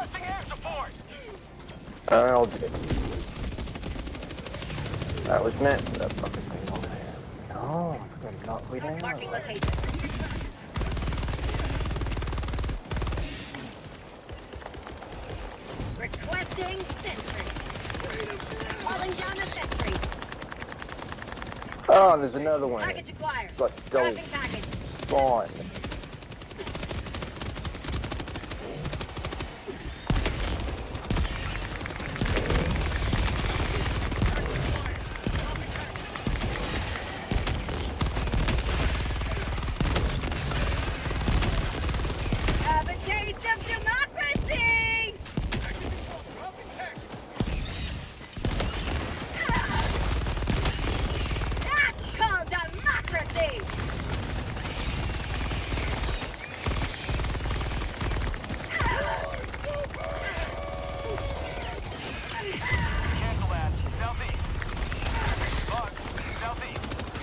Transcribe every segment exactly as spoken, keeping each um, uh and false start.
Requesting air support. I'll do it. That was meant for that fucking thing over there. No, it's gonna knock me down. Marking location. Requesting sentry. Calling down a sentry. Oh, there's another one. Package acquired. Let's go. Dropping package. Spawn. Have a taste of democracy! That's called democracy! Cancel that. Southeast. Bugs. Southeast.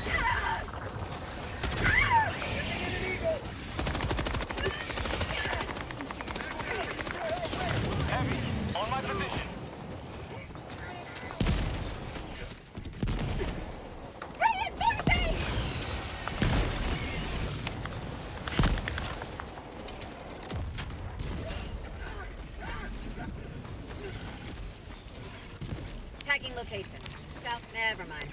Heavy. On my position. Reinforcing! Tagging location. South, never mind.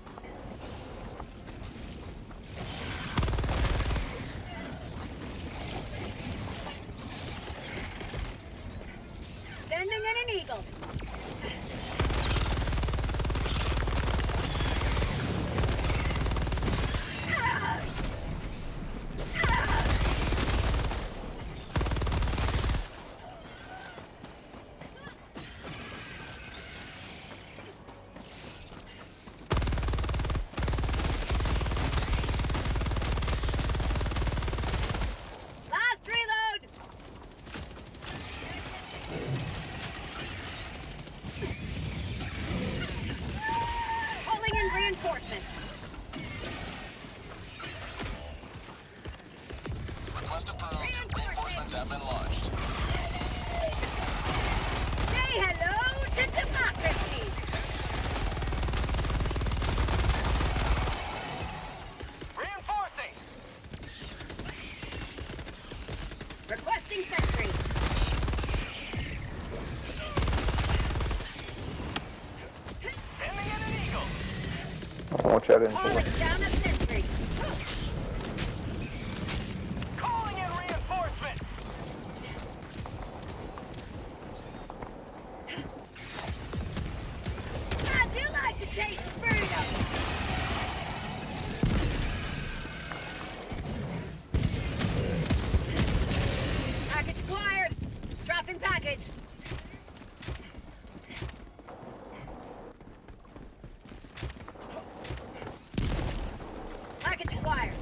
Sending in an eagle. Last reload! Pulling in reinforcements. Request approved. Reinforcements have been launched. Say hello to democracy! Reinforcing. Requesting sentry. Sending in an eagle. Watch out into Calling it. down a sentry. Calling in reinforcements. I do like to taste freedom. Package acquired. Dropping package. Package acquired.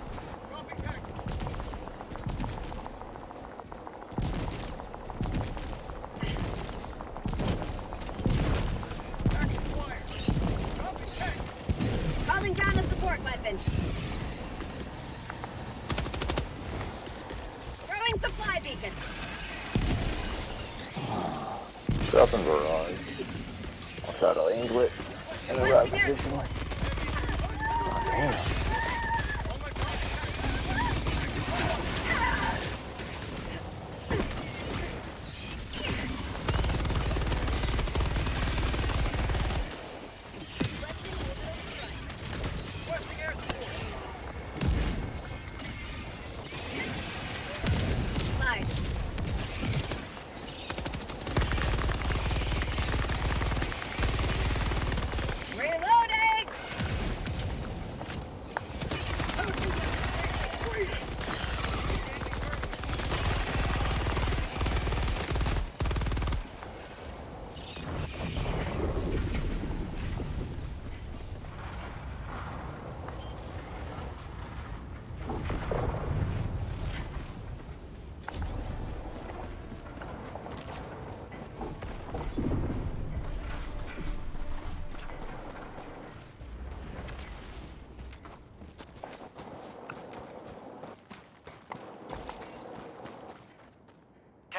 Calling down a support weapon. Throwing supply beacon. Dropping barrage. I'll try to angle it in the right position. Oh, damn. Slide. Reloading!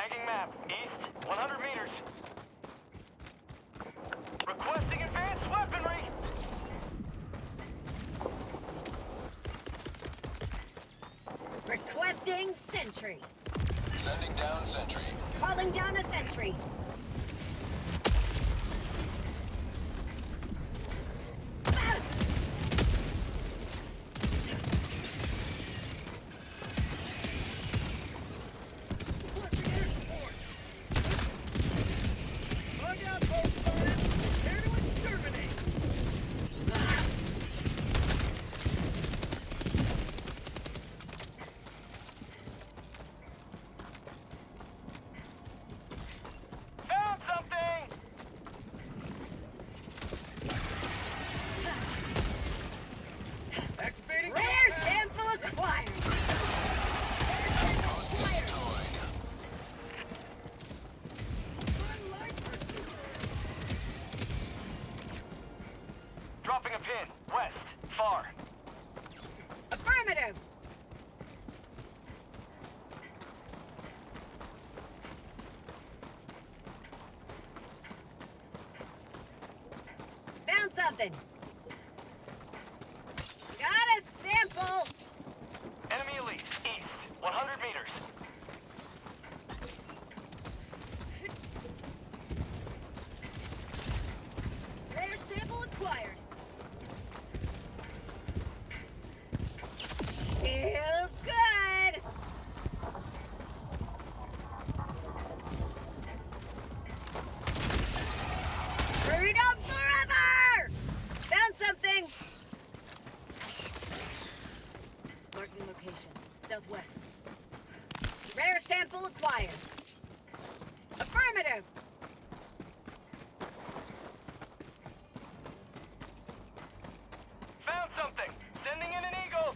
Tagging map. East, one hundred meters. Requesting advanced weaponry! Requesting sentry. Sending down sentry. Calling down a sentry. Found something! Activating Rare sample acquired. Outpost destroyed. Dropping a pin. West. Far. Affirmative. Found something. Got a sample. Enemy elite. East. one hundred meters. Rare sample acquired. Feels good. Freedom forever! Found something. Marking location. Southwest. Rare sample acquired. Affirmative. Found something. Sending in an eagle.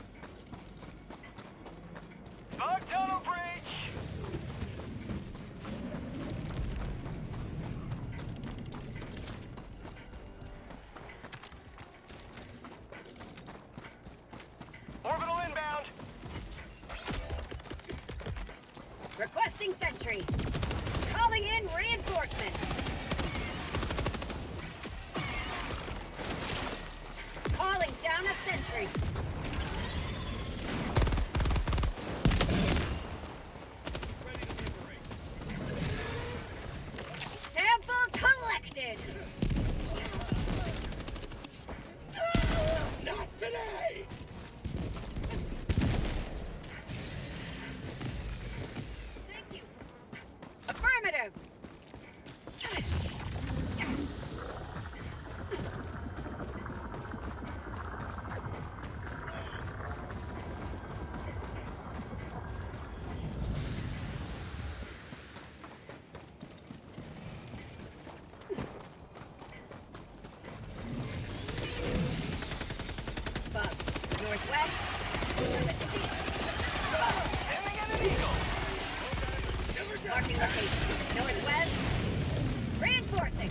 Bug tunnel breach. Orbital inbound. Requesting sentry. Calling in reinforcements. Calling down a sentry. Sample collected. Not today. Thank you. Affirmative. Bug. Northwest. Sending in an eagle. Marking location. Northwest. Reinforcing.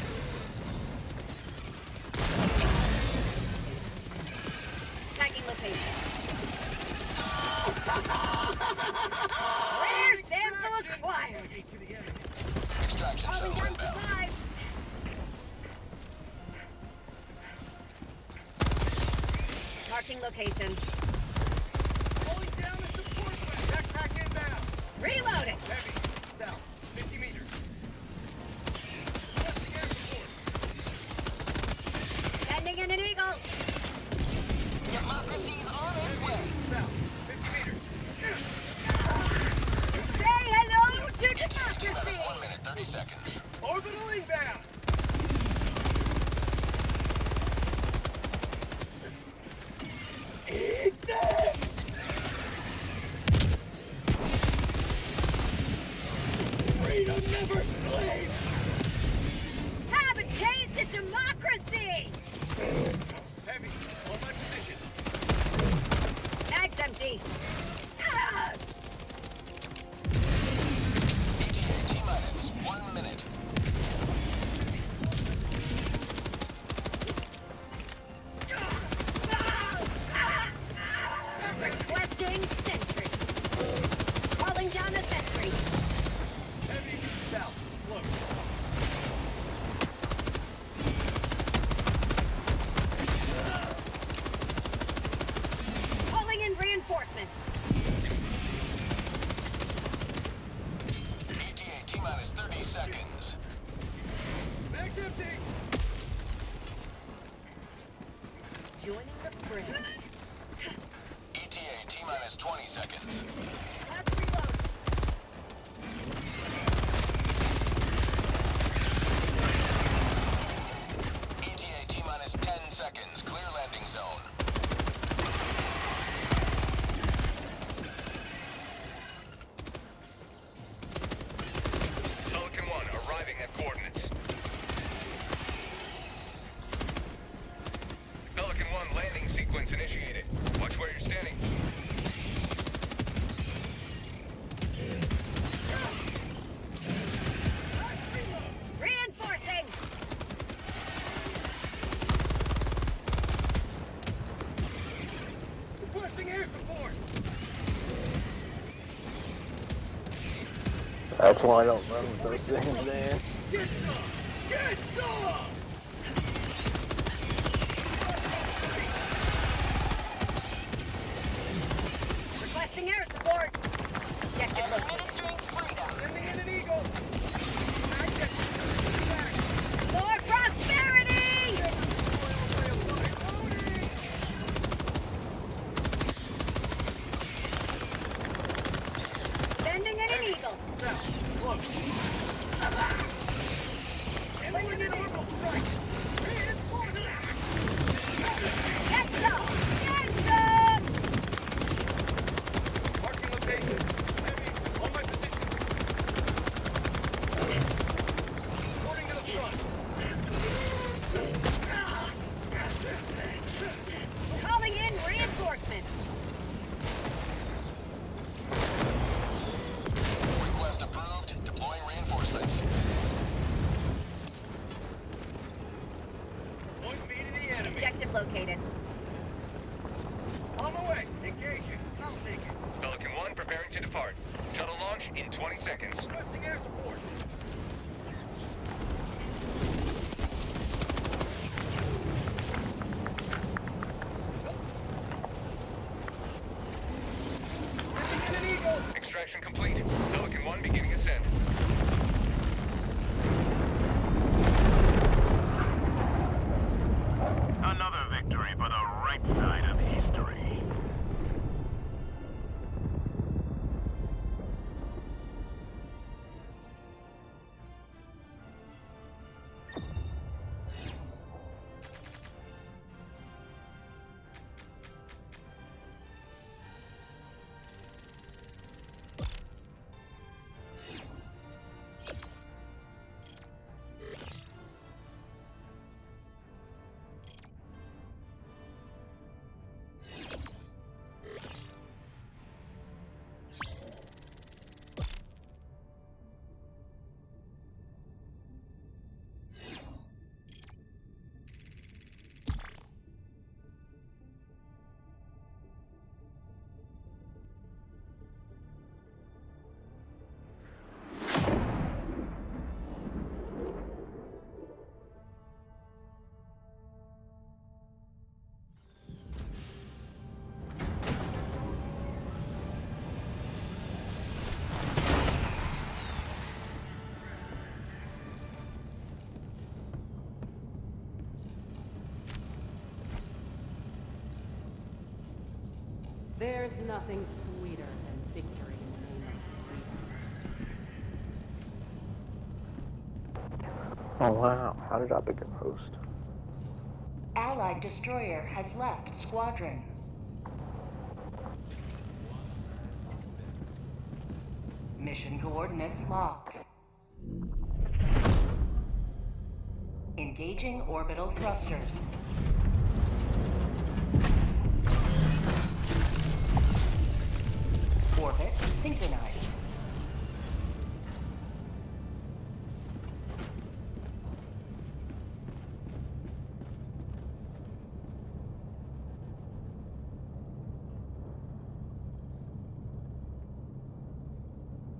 Tagging location. Rare sample acquired. Extraction Calling shuttle down inbound. supplies. Marking location. Pulling down the support wing. Backpack inbound. Reloading. Heavy. South. fifty meters. Requesting air support. Sending in an eagle. Democracy's on its way. South. fifty meters. Say hello to Minutes, democracy. one minute, thirty seconds. Orbital inbound. Eat this! Freedom never sleeps! Have a taste of democracy. Heavy, on my position. Bag's empty. Ah! T minus one minute. Requesting sentry. Calling down a sentry. That's why I don't run with those things, man. Get some! Get some! Requesting air support. Objective located. Administering freedom. Sending in an eagle! I get back! More prosperity! Sending in an eagle. Anyone in orbital strike! Reinforcement! Get some! Get some! Marking location. Heavy, on my position. Reporting to the front. Calling in reinforcements. Request approved. Deploying reinforcements. Point me to the enemy. Objective located. On the way. Engaging. I'll take it. Pelican one preparing to depart. Shuttle launch in twenty seconds. Requesting air support. Sending in an eagle. Extraction complete. Pelican one beginning ascent. Another victory for the right side of history. There's nothing sweeter than victory in the name of freedom. Oh wow, how did I become host? Allied destroyer has left squadron. Mission coordinates locked. Engaging orbital thrusters. Orbit synchronized.